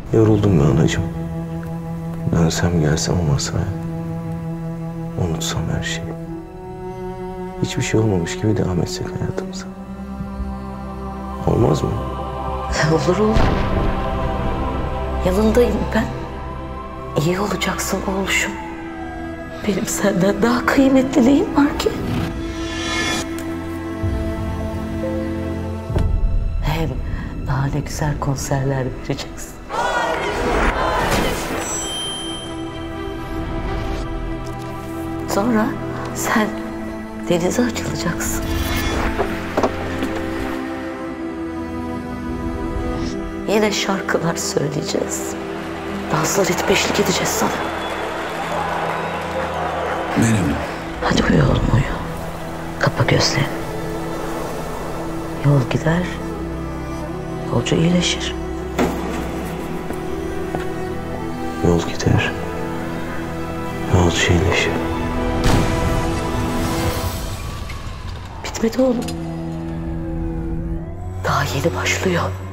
Yoruldum be anacığım. Dönsem gelsem o masaya. Unutsam her şeyi. Hiçbir şey olmamış gibi devam etsek hayatımıza. Olmaz mı? Olur oğlum. Yanındayım ben. İyi olacaksın oğluşum. Benim senden daha kıymetli neyim var ki? Hem daha ne güzel konserler vereceksin. Sonra sen denize açılacaksın. Yine şarkılar söyleyeceğiz. Danslar ritmi eşlik edeceğiz sana. Benim. Hadi uyu oğlum uyu. Kapa gözlerini. Yol gider, yolcu iyileşir. Yol gider, yolcu iyileşir. Bitmedi oğlum. Daha yeni başlıyor.